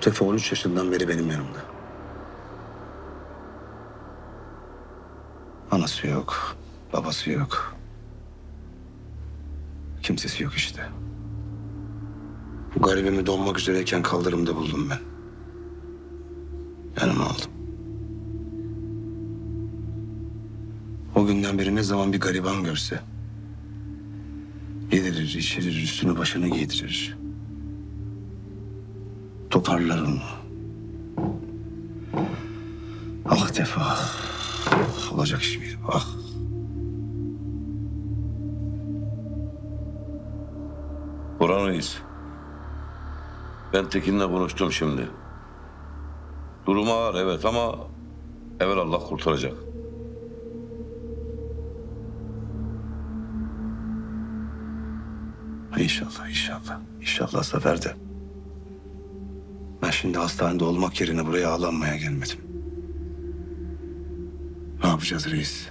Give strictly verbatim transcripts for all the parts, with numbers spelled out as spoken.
Tefo on üç yaşından beri benim yanımda. Anası yok, babası yok. Kimsesi yok işte. Bu garibimi donmak üzereyken kaldırımda buldum ben. Yanıma aldım. O günden beri ne zaman bir gariban görse... yedirir, içirir, üstünü başını giydirir. Toparlar onu. Ah Tefo, ah. Olacak iş miydi? Ah. Burhan Reis. Ben Tekin'le konuştum şimdi. Durumu ağır evet ama evelallah kurtaracak. İnşallah, inşallah. İnşallah Zafer'de. Ben şimdi hastanede olmak yerine buraya ağlanmaya gelmedim. Ne yapacağız reis?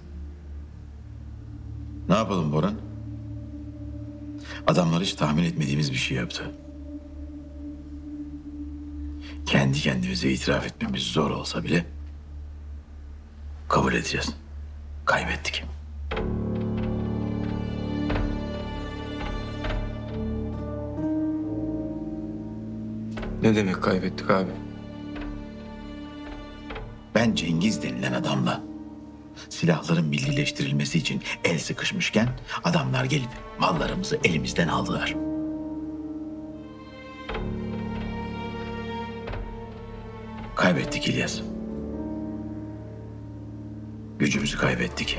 Ne yapalım Boran? Adamlar hiç tahmin etmediğimiz bir şey yaptı. Kendi kendimize itiraf etmemiz zor olsa bile kabul edeceğiz. Kaybettik. Ne demek kaybettik abi? Ben Cengiz denilen adamla silahların millileştirilmesi için el sıkışmışken adamlar gelip mallarımızı elimizden aldılar. Kaybettik İlyas. Gücümüzü kaybettik.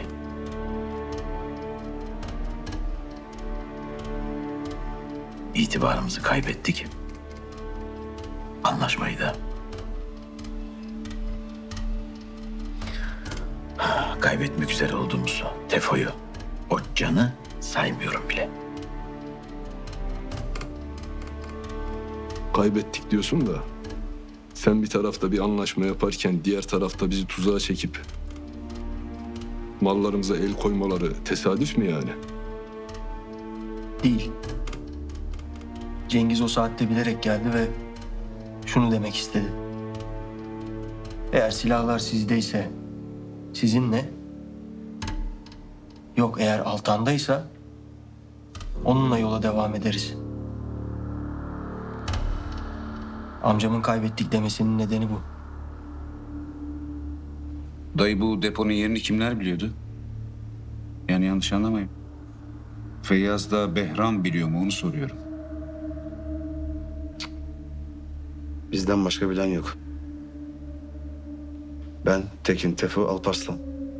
İtibarımızı kaybettik. Anlaşmayı da. Kaybetmek üzere olduğumuz Tefo'yu, o canı saymıyorum bile. Kaybettik diyorsun da sen bir tarafta bir anlaşma yaparken diğer tarafta bizi tuzağa çekip mallarımıza el koymaları tesadüf mü yani? Değil. Cengiz o saatte bilerek geldi ve şunu demek istedi. Eğer silahlar sizdeyse sizinle, yok eğer Altan'daysa onunla yola devam ederiz. Amcamın kaybettik demesinin nedeni bu. Dayı bu deponun yerini kimler biliyordu? Yani yanlış anlamayın. Feyyaz da Behram biliyor mu onu soruyorum. Bizden başka bilen yok. Ben, Tekin, Tefo, Alparslan.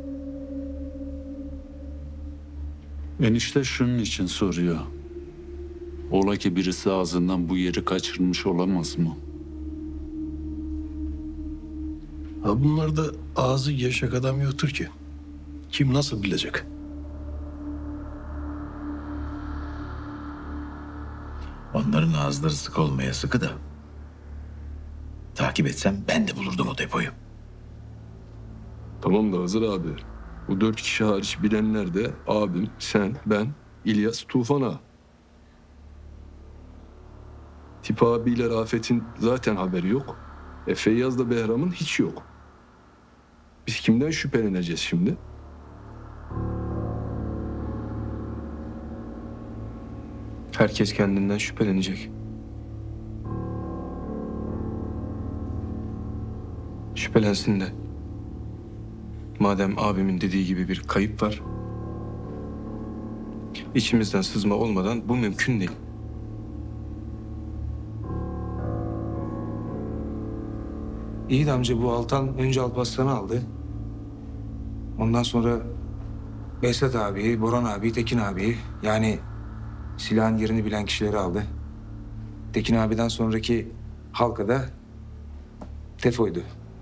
Enişte şunun için soruyor. Ola ki birisi ağzından bu yeri kaçırmış olamaz mı? Ha bunlarda ağzı yaşak adam yoktur ki. Kim nasıl bilecek? Onların ağızları sık olmaya sıkı da. Takip etsem ben de bulurdum o depoyu. Tamam da Hızır abi. Bu dört kişi hariç bilenler de abim, sen, ben, İlyas, Tufan ağa. Tip abiyle Rafet'in zaten haberi yok. E Feyyaz'la Behram'ın hiç yok. Biz kimden şüpheleneceğiz şimdi? Herkes kendinden şüphelenecek. Şüphelensin de. Madem abimin dediği gibi bir kayıp var, içimizden sızma olmadan bu mümkün değil. İyi de amca bu Altan önce Alparslan'ı aldı. Ondan sonra Behzat abiyi, Boran abiyi, Tekin abiyi, yani silahın yerini bilen kişileri aldı. Tekin abiden sonraki halka da Tefo'ydu.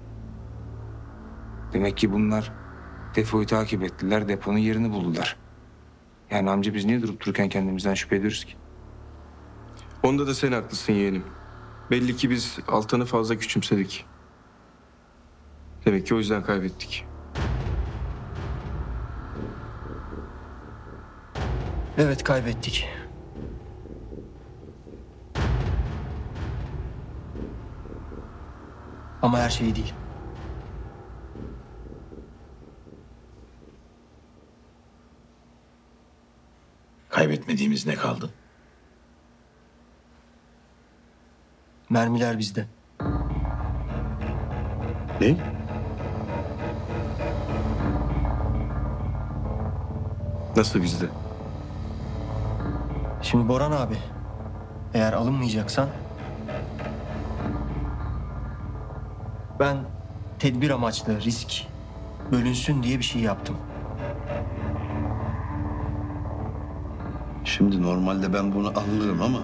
Demek ki bunlar Tefo'yu takip ettiler, deponun yerini buldular. Yani amca biz niye durup dururken kendimizden şüphe ediyoruz ki? Onda da sen haklısın yeğenim. Belli ki biz Altan'ı fazla küçümsedik. Demek ki o yüzden kaybettik. Evet, kaybettik. Ama her şey değil. Kaybetmediğimiz ne kaldı? Mermiler bizde. Ne? Nasıl bizde? Şimdi Boran abi, eğer alınmayacaksan ben tedbir amaçlı risk bölünsün diye bir şey yaptım. Şimdi normalde ben bunu anlarım ama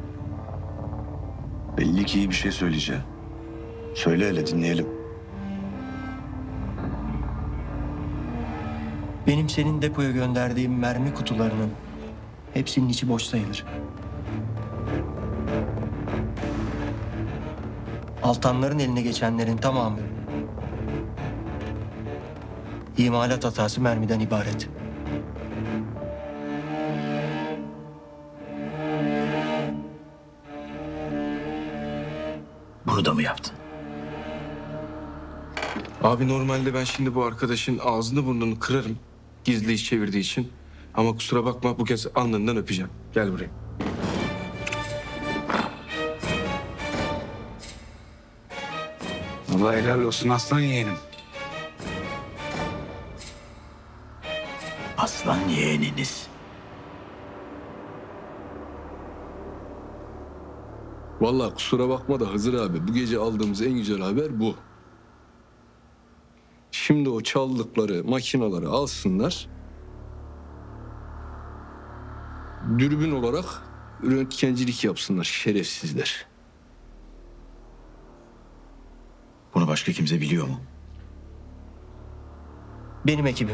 belli ki iyi bir şey söyleyeceğim. Söyle hele dinleyelim. Benim senin depoya gönderdiğim mermi kutularının hepsinin içi boş sayılır. Altanların eline geçenlerin tamamı imalat hatası mermiden ibaret. Bunu da mı yaptın? Abi normalde ben şimdi bu arkadaşın ağzını burnunu kırarım. Gizli iş çevirdiği için. Ama kusura bakma bu kez alnından öpeceğim. Gel buraya. Allah helal olsun aslan yeğenim. Aslan yeğeniniz. Vallahi kusura bakma da Hızır abi, bu gece aldığımız en güzel haber bu. Şimdi o çaldıkları makinaları alsınlar. Dürbün olarak röntgencilik yapsınlar şerefsizler. Bunu başka kimse biliyor mu? Benim ekibim.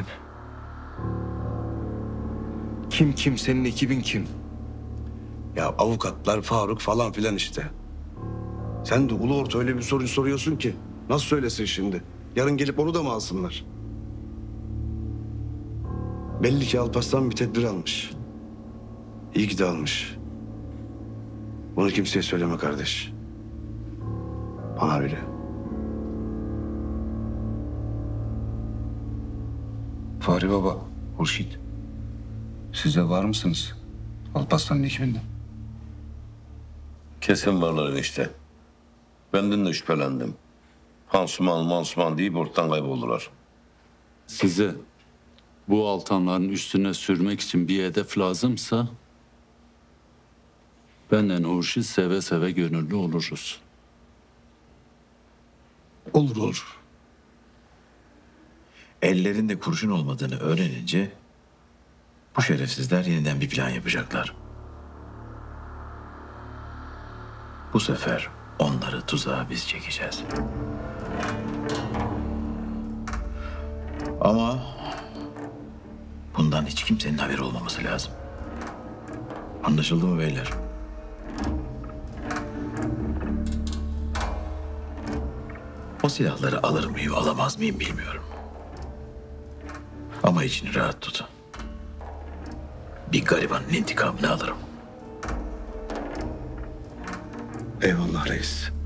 Kim kim? Senin ekibin kim? Ya avukatlar, Faruk falan filan işte. Sen de ulu orta öyle bir soru soruyorsun ki. Nasıl söylesin şimdi? Yarın gelip onu da mı alsınlar? Belli ki Alparslan bir tedbir almış. İyi ki de almış. Bunu kimseye söyleme kardeş. Bana bile. Fahri Baba, Hurşit. Siz de var mısınız? Alparslan'ın ekibinde. Kesin varlar işte. Benden de şüphelendim. Pansuman mansuman deyip ortadan kayboldular. Size bu altanların üstüne sürmek için bir hedef lazımsa benden Hurşit seve seve gönüllü oluruz. Olur olur. Ellerinde kurşun olmadığını öğrenince bu şerefsizler yeniden bir plan yapacaklar. Bu sefer onları tuzağa biz çekeceğiz. Ama bundan hiç kimsenin haberi olmaması lazım. Anlaşıldı mı beyler? O silahları alır mıyım, alamaz mıyım bilmiyorum. Ama içini rahat tut. Bir garibanın intikamını alırım. Eyvallah reis.